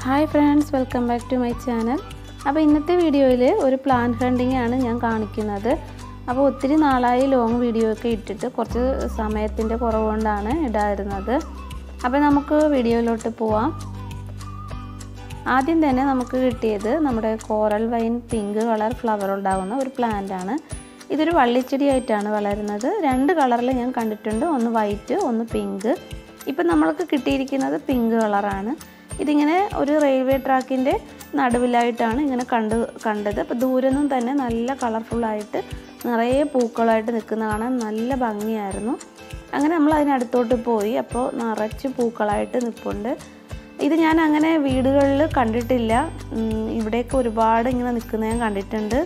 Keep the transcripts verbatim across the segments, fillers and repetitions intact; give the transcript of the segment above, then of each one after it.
Hi friends, welcome back to my channel. അപ്പോൾ ഇന്നത്തെ വീഡിയോയിൽ ഒരു പ്ലാന്റ് ഹണ്ടിങ് ആണ് ഞാൻ കാണിക്കുന്നത്. അപ്പോൾ ഒത്തിരി നാളായി ലോങ് വീഡിയോ ഒക്കെ ഇട്ടിട്ട് കുറച്ച് സമയത്തിന്റെ കുറവുകൊണ്ടാണ് ഇടാതിരുന്നത്. അപ്പോൾ നമുക്ക് വീഡിയോയിലോട്ട് പോവാം. ആദ്യം തന്നെ നമുക്ക് കിട്ടിയത് നമ്മുടെ coral vine pink colour flower ഉണ്ടാവുന്ന ഒരു പ്ലാന്റ് ആണ്. ഇതൊരു വള്ളിച്ചെടിയായിട്ടാണ് വളരുന്നത്. രണ്ട് കളറിൽ ഞാൻ കണ്ടിട്ടുണ്ട്, ഒന്ന് വൈറ്റ് ഒന്ന് പിങ്ക്. ഇപ്പോൾ നമ്മൾക്ക് കിട്ടിയിരിക്കുന്നത് പിങ്ക് കളറാണ്. ഇതിങ്ങനെ ഒരു റെയിൽവേ ട്രാക്കിൻ്റെ നടുവിലായിട്ടാണ് ഇങ്ങനെ കണ്ട് കണ്ടത് അപ്പോൾ ദൂരെ നിന്നും തന്നെ നല്ല കളർഫുള്ളായിട്ട് നിറയെ പൂക്കളായിട്ട് നിൽക്കുന്ന കാണാൻ നല്ല ഭംഗിയായിരുന്നു. അങ്ങനെ നമ്മൾ അതിനടുത്തോട്ട് പോയി. അപ്പോൾ നിറച്ച് പൂക്കളായിട്ട് നിൽപ്പുണ്ട്. ഇത് ഞാൻ അങ്ങനെ വീടുകളിൽ കണ്ടിട്ടില്ല. ഇവിടെയൊക്കെ ഒരുപാട് ഇങ്ങനെ നിൽക്കുന്ന ഞാൻ കണ്ടിട്ടുണ്ട്.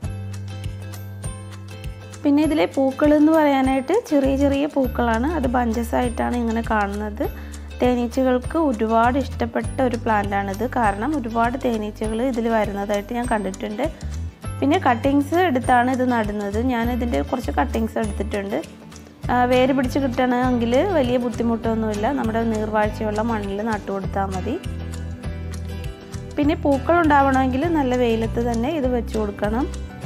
പിന്നെ ഇതിലെ പൂക്കൾ എന്ന് പറയാനായിട്ട് ചെറിയ ചെറിയ പൂക്കളാണ്. അത് ബഞ്ചസ് ആയിട്ടാണ് ഇങ്ങനെ കാണുന്നത്. തേനീച്ചകൾക്ക് ഒരുപാട് ഇഷ്ടപ്പെട്ട ഒരു പ്ലാന്റ് ആണിത്. കാരണം ഒരുപാട് തേനീച്ചകൾ ഇതിൽ വരുന്നതായിട്ട് ഞാൻ കണ്ടിട്ടുണ്ട്. പിന്നെ കട്ടിങ്സ് എടുത്താണ് ഇത് നടുന്നത്. ഞാൻ ഇതിൻ്റെ കുറച്ച് കട്ടിങ്സ് എടുത്തിട്ടുണ്ട്. വേര് പിടിച്ച് കിട്ടണമെങ്കിൽ വലിയ ബുദ്ധിമുട്ടൊന്നുമില്ല. നമ്മുടെ നീർവാഴ്ചയുള്ള മണ്ണിൽ നട്ടു കൊടുത്താൽ മതി. പിന്നെ പൂക്കൾ ഉണ്ടാവണമെങ്കിൽ നല്ല വെയിലത്ത് തന്നെ ഇത് വെച്ച് കൊടുക്കണം.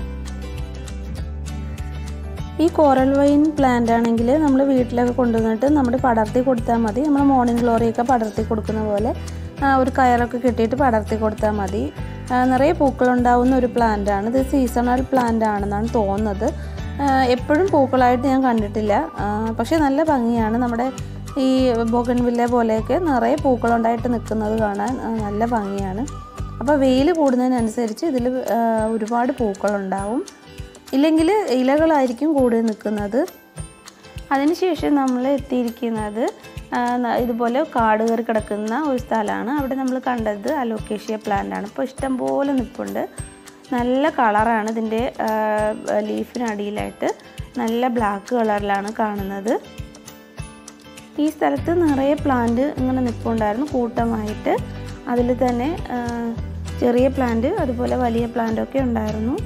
ഈ കോറൽ വൈൻ പ്ലാന്റ് ആണെങ്കിൽ നമ്മൾ വീട്ടിലൊക്കെ കൊണ്ടുവന്നിട്ട് നമ്മൾ പടർത്തി കൊടുത്താൽ മതി. നമ്മൾ മോർണിംഗ് ഗ്ലോറിയൊക്കെ പടർത്തി കൊടുക്കുന്ന പോലെ ഒരു കയറൊക്കെ കെട്ടിയിട്ട് പടർത്തി കൊടുത്താൽ മതി. നിറയെ പൂക്കളുണ്ടാവുന്ന ഒരു പ്ലാന്റ് ആണ്. ഇത് സീസണൽ പ്ലാന്റ് ആണെന്നാണ് തോന്നുന്നത്. എപ്പോഴും പൂക്കളായിട്ട് ഞാൻ കണ്ടിട്ടില്ല. പക്ഷേ നല്ല ഭംഗിയാണ്. നമ്മുടെ ഈ ബോഗൺവില്ല പോലെയൊക്കെ നിറയെ പൂക്കളുണ്ടായിട്ട് നിൽക്കുന്നത് കാണാൻ നല്ല ഭംഗിയാണ്. അപ്പോൾ വെയിൽ കൂടുന്നതിനനുസരിച്ച് ഇതിൽ ഒരുപാട് പൂക്കളുണ്ടാവും. ഇല്ലെങ്കിൽ ഇലകളായിരിക്കും കൂടി നിൽക്കുന്നത്. അതിനുശേഷം നമ്മൾ എത്തിയിരിക്കുന്നത് ഇതുപോലെ കാട് കയറി കിടക്കുന്ന ഒരു സ്ഥലമാണ്. അവിടെ നമ്മൾ കണ്ടത് അലോക്കേഷ്യ പ്ലാന്റ് ആണ്. ഇപ്പോൾ ഇഷ്ടംപോലെ നിൽപ്പുണ്ട്. നല്ല കളറാണ് ഇതിൻ്റെ ലീഫിനടിയിലായിട്ട്. നല്ല ബ്ലാക്ക് കളറിലാണ് കാണുന്നത്. ഈ സ്ഥലത്ത് നിറയെ പ്ലാന്റ് ഇങ്ങനെ നിൽപ്പുണ്ടായിരുന്നു കൂട്ടമായിട്ട്. അതിൽ തന്നെ ചെറിയ പ്ലാന്റ് അതുപോലെ വലിയ പ്ലാന്റൊക്കെ ഉണ്ടായിരുന്നു.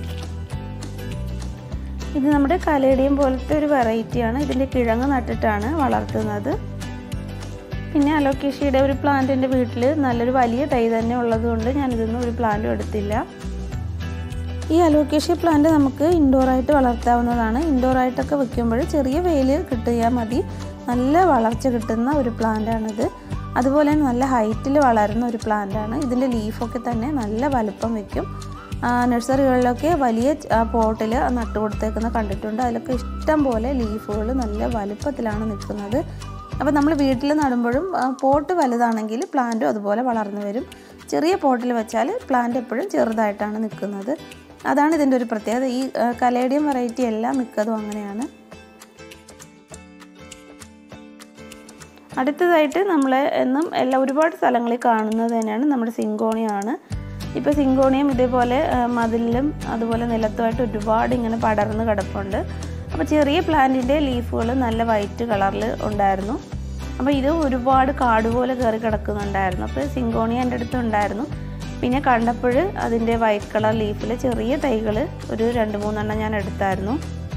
ഇത് നമ്മുടെ കലേഡിയം പോലത്തെ ഒരു വെറൈറ്റിയാണ്. ഇതിൻ്റെ കിഴങ്ങ് നട്ടിട്ടാണ് വളർത്തുന്നത്. പിന്നെ അലോക്കേഷ്യയുടെ ഒരു പ്ലാന്റ് എൻ്റെ വീട്ടിൽ നല്ലൊരു വലിയ തൈ തന്നെ ഉള്ളതുകൊണ്ട് ഞാനിതൊന്നും ഒരു പ്ലാന്റും എടുത്തില്ല. ഈ അലോക്കേഷ്യ പ്ലാന്റ് നമുക്ക് ഇൻഡോറായിട്ട് വളർത്താവുന്നതാണ്. ഇൻഡോറായിട്ടൊക്കെ വെക്കുമ്പോൾ ചെറിയ വെയിൽ കിട്ടിയാൽ മതി. നല്ല വളർച്ച കിട്ടുന്ന ഒരു പ്ലാന്റാണിത്. അതുപോലെ നല്ല ഹൈറ്റിൽ വളരുന്ന ഒരു പ്ലാന്റാണ്. ഇതിൻ്റെ ലീഫൊക്കെ തന്നെ നല്ല വലുപ്പം വയ്ക്കും. നഴ്സറികളിലൊക്കെ വലിയ പോട്ടിൽ നട്ടു കൊടുത്തേക്കുന്ന കണ്ടിട്ടുണ്ട്. അതിലൊക്കെ ഇഷ്ടം പോലെ ലീഫുകൾ നല്ല വലുപ്പത്തിലാണ് നിൽക്കുന്നത്. അപ്പോൾ നമ്മൾ വീട്ടിൽ നടുമ്പോഴും പോട്ട് വലുതാണെങ്കിൽ പ്ലാന്റും അതുപോലെ വളർന്നു വരും. ചെറിയ പോട്ടിൽ വെച്ചാൽ പ്ലാന്റ് എപ്പോഴും ചെറുതായിട്ടാണ് നിൽക്കുന്നത്. അതാണ് ഇതിൻ്റെ ഒരു പ്രത്യേകത. ഈ കലേഡിയം വെറൈറ്റി എല്ലാം മിക്കതും അങ്ങനെയാണ്. അടുത്തതായിട്ട് നമ്മൾ എന്നും എല്ലാ ഒരുപാട് സ്ഥലങ്ങളിൽ കാണുന്നത് തന്നെയാണ് നമ്മുടെ സിങ്കോണിയാണ്. ഇപ്പോൾ സിങ്കോണിയം ഇതേപോലെ മതിലിലും അതുപോലെ നിലത്തുമായിട്ട് ഒരുപാട് ഇങ്ങനെ പടർന്ന് കിടപ്പുണ്ട്. അപ്പോൾ ചെറിയ പ്ലാന്റിൻ്റെ ലീഫുകൾ നല്ല വൈറ്റ് കളറിൽ ഉണ്ടായിരുന്നു. അപ്പോൾ ഇത് ഒരുപാട് കാട് പോലെ കയറി കിടക്കുന്നുണ്ടായിരുന്നു. അപ്പോൾ സിങ്കോണിയ എൻ്റെ അടുത്ത് ഉണ്ടായിരുന്നു. പിന്നെ കണ്ടപ്പോൾ അതിൻ്റെ വൈറ്റ് കളർ ലീഫിൽ ചെറിയ തൈകൾ ഒരു രണ്ട് മൂന്നെണ്ണം ഞാൻ എടുത്തായിരുന്നു.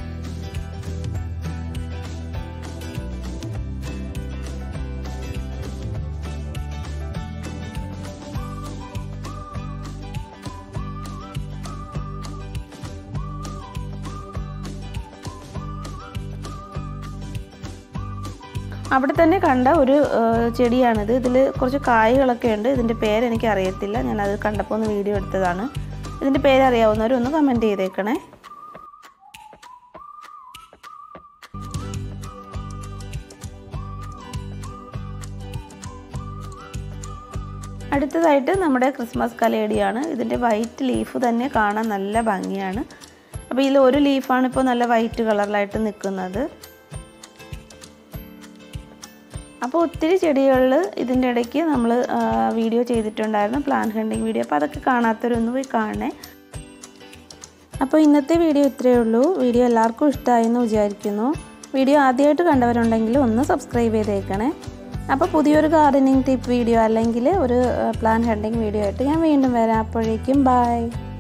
അവിടെ തന്നെ കണ്ട ഒരു ചെടിയാണിത്. ഇതിൽ കുറച്ച് കായ്കളൊക്കെ ഉണ്ട്. ഇതിൻ്റെ പേരെനിക്ക് അറിയത്തില്ല. ഞാനത് കണ്ടപ്പോൾ ഒന്ന് വീഡിയോ എടുത്തതാണ്. ഇതിൻ്റെ പേരറിയാവുന്നവരൊന്ന് കമൻറ്റ് ചെയ്തേക്കണേ. അടുത്തതായിട്ട് നമ്മുടെ ക്രിസ്മസ് കലേഡിയാണ്. ഇതിൻ്റെ വൈറ്റ് ലീഫ് തന്നെ കാണാൻ നല്ല ഭംഗിയാണ്. അപ്പോൾ ഇതിൽ ഒരു ലീഫാണ് ഇപ്പോൾ നല്ല വൈറ്റ് കളറിലായിട്ട് നിൽക്കുന്നത്. അപ്പോൾ ഒത്തിരി ചെടികളിൽ ഇതിൻ്റെ ഇടയ്ക്ക് നമ്മൾ വീഡിയോ ചെയ്തിട്ടുണ്ടായിരുന്നു, പ്ലാന്റ് ഹണ്ടിങ് വീഡിയോ. അപ്പോൾ അതൊക്കെ കാണാത്തവരൊന്ന് പോയി കാണണേ. അപ്പോൾ ഇന്നത്തെ വീഡിയോ ഇത്രയേ ഉള്ളൂ. വീഡിയോ എല്ലാവർക്കും ഇഷ്ടമായെന്ന് വിചാരിക്കുന്നു. വീഡിയോ ആദ്യമായിട്ട് കണ്ടവരുണ്ടെങ്കിൽ ഒന്ന് സബ്സ്ക്രൈബ് ചെയ്തേക്കണേ. അപ്പോൾ പുതിയൊരു ഗാർഡനിങ് ടിപ്പ് വീഡിയോ അല്ലെങ്കിൽ ഒരു പ്ലാന്റ് ഹണ്ടിങ് വീഡിയോ ആയിട്ട് ഞാൻ വീണ്ടും വരാം. അപ്പോഴേക്കും ബൈ.